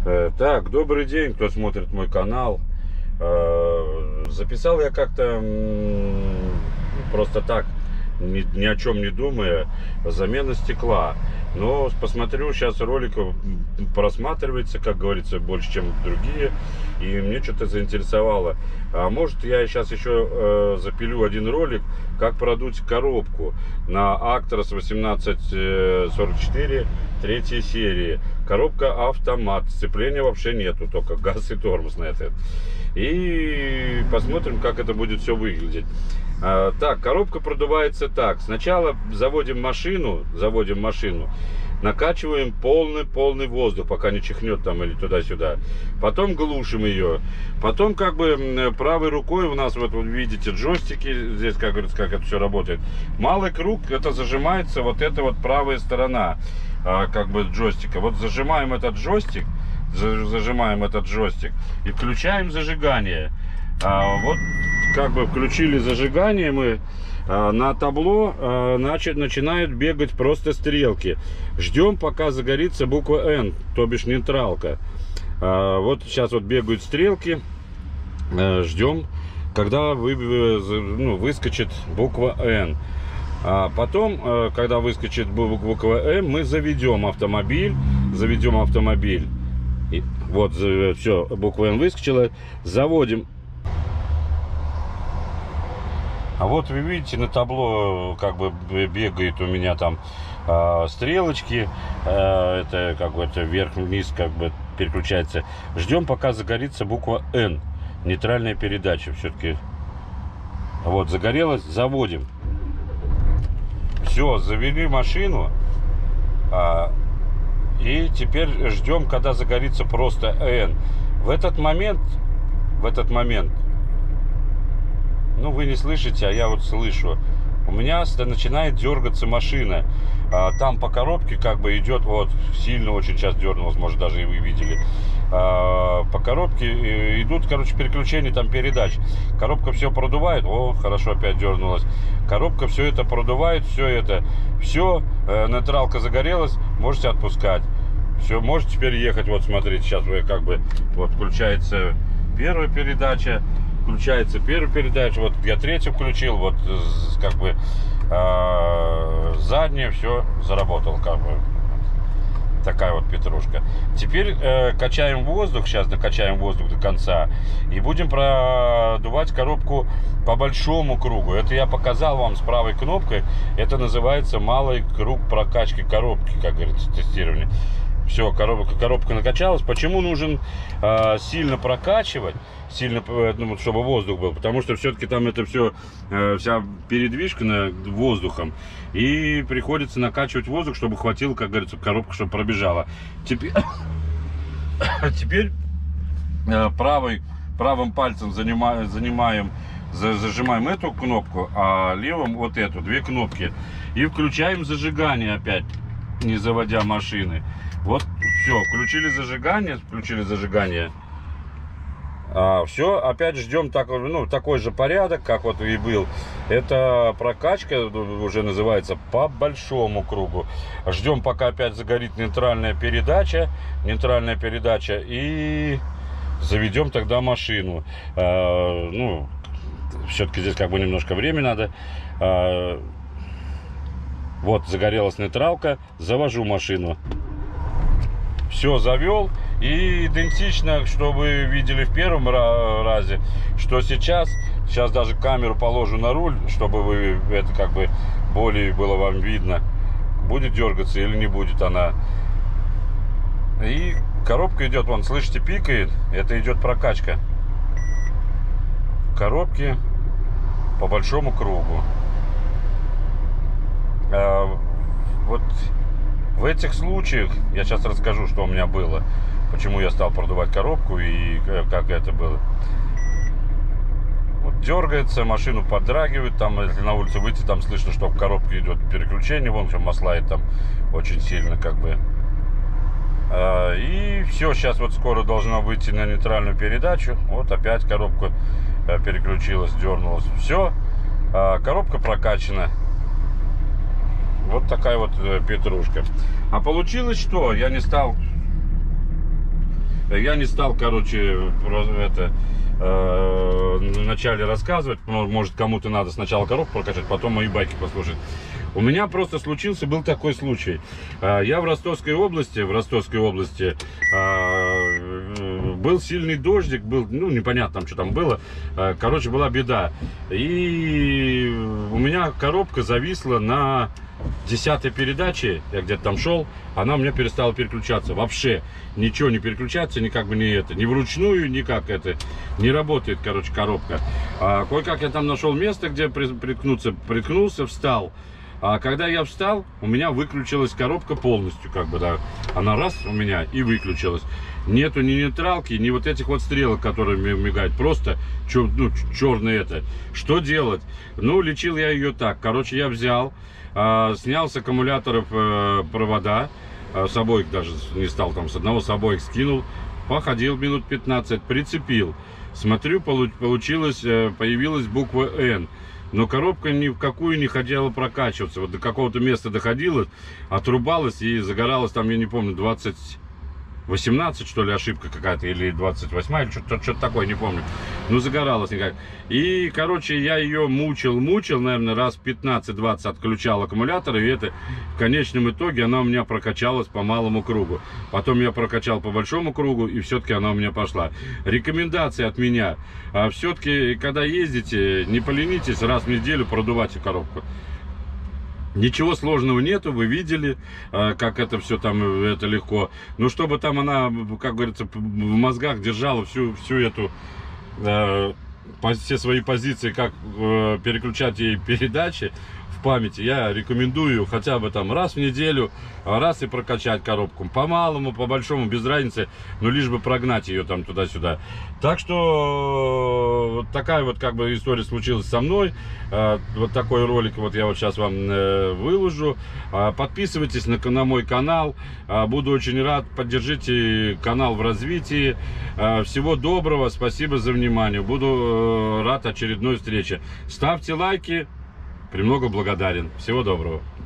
Так, добрый день, кто смотрит мой канал. Записал я как-то просто так, ни о чем не думая, замена стекла. Но посмотрю, сейчас роликов просматривается, как говорится, больше, чем другие. И мне что-то заинтересовало. А может, я сейчас еще запилю один ролик, как продуть коробку на Actros 1844 третьей серии. Коробка автомат, сцепления вообще нету, только газ и тормоз на это. И посмотрим, как это будет все выглядеть. Так, коробка продувается так. Сначала заводим машину, накачиваем полный воздух, пока не чихнет там или туда-сюда. Потом глушим ее. Потом как бы правой рукой у нас, вот вы видите джойстики, здесь как говорится, как это все работает. Малый круг, это зажимается вот эта вот правая сторона как бы джойстика. Вот зажимаем этот джойстик и включаем зажигание. Вот как бы включили зажигание мы, на табло начинают бегать просто стрелки. Ждем, пока загорится буква N, то бишь нейтралка. Вот сейчас вот бегают стрелки. Ждем, когда выскочит буква N. Потом, когда выскочит буква М, мы заведем автомобиль. И вот все, буква Н выскочила. Заводим. А вот вы видите, на табло как бы бегает у меня там стрелочки. Это как бы это вверх-вниз как бы переключается. Ждем, пока загорится буква Н. Нейтральная передача все-таки. Вот, загорелась, заводим. Все, завели машину. И теперь ждем, когда загорится просто N. В этот момент, ну вы не слышите, а я вот слышу, у меня начинает дергаться машина. Там по коробке как бы идет, вот, сильно очень сейчас дернулась, может даже и вы видели. По коробке идут, короче, переключения там передач. Коробка все продувает. О, хорошо, опять дернулась. Коробка все это продувает, все, нейтралка загорелась, можете отпускать. Все, можете теперь ехать. Вот смотрите, сейчас вы как бы, вот включается первая передача, вот я третью включил, вот как бы задняя, все заработал как бы. Такая вот петрушка. Теперь качаем воздух. Сейчас накачаем воздух до конца. И будем продувать коробку по большому кругу. Это я показал вам с правой кнопкой. Это называется малый круг прокачки коробки, как говорится, тестирование. Все, коробка накачалась. Почему нужен сильно прокачивать? Чтобы воздух был. Потому что все-таки там это все, вся передвижка воздухом. И приходится накачивать воздух, чтобы хватило, как говорится, коробка, чтобы пробежала. Теперь правым пальцем зажимаем эту кнопку, а левым вот эту, две кнопки. И включаем зажигание опять, не заводя машины. Вот, все, включили зажигание. Все, опять ждем такой же порядок, как вот и был. Это прокачка уже называется по большому кругу. Ждем, пока опять загорит нейтральная передача, и заведем тогда машину. Все-таки здесь как бы немножко времени надо. Вот загорелась нейтралка, завожу машину. Все, завел. И идентично, что вы видели в первом разе, что сейчас даже камеру положу на руль, чтобы вы это как бы более было вам видно, будет дергаться или не будет она. И коробка идет, вон, слышите, пикает, это идет прокачка коробки по большому кругу. Вот в этих случаях я сейчас расскажу, что у меня было. Почему я стал продувать коробку и как это было. Вот дергается, машину подрагивает, там, если на улицу выйти, там слышно, что в коробке идет переключение, вон, что маслает там очень сильно, как бы. И все, сейчас вот скоро должна выйти на нейтральную передачу. Вот опять коробка переключилась, дернулась. Все, коробка прокачана. Вот такая вот петрушка. А получилось что? Я не стал Я не стал, короче, вначале рассказывать. Может, кому-то надо сначала коробку прокачать, потом мои байки послушать. У меня просто был такой случай. Я в Ростовской области, был сильный дождик, ну, непонятно там, что там было. Короче, была беда. И у меня коробка зависла на 10-й передаче, я где-то там шел, она у меня перестала переключаться. Вообще ничего не переключается, никак бы ни вручную, никак это не работает, короче, коробка. Кое-как я там нашел место, где приткнулся, встал. А когда я встал, у меня выключилась коробка полностью, как бы, да. Она раз у меня и выключилась. Нету ни нейтралки, ни вот этих вот стрелок, которые мигают. Просто черное это. Что делать? Ну, лечил я ее так. Короче, я взял, снял с аккумуляторов провода. С обоих даже не стал, там с одного с обоих скинул. Походил минут 15, прицепил. Смотрю, появилась буква N. Но коробка ни в какую не хотела прокачиваться. Вот до какого-то места доходила, отрубалась и загоралась там, я не помню, 18, что ли, ошибка какая-то, или 28, или что-то такое, не помню. Ну, загоралась никак. И, короче, я ее мучил, наверное, раз 15-20 отключал аккумулятор, и это, в конечном итоге, она у меня прокачалась по малому кругу. Потом я прокачал по большому кругу, и все-таки она у меня пошла. Рекомендация от меня. Все-таки, когда ездите, не поленитесь раз в неделю продувать коробку. Ничего сложного нету, вы видели, как это все там, это легко. Но чтобы там она, как говорится, в мозгах держала всю эту, все свои позиции, как переключать ей передачи в памяти, я рекомендую хотя бы там раз в неделю, раз и прокачать коробку. По малому, по большому, без разницы, но лишь бы прогнать ее там туда-сюда. Так что вот такая вот как бы история случилась со мной. Вот такой ролик вот я вот сейчас вам выложу. Подписывайтесь на мой канал. Буду очень рад. Поддержите канал в развитии. Всего доброго. Спасибо за внимание. Буду рад очередной встрече. Ставьте лайки. Премного благодарен. Всего доброго.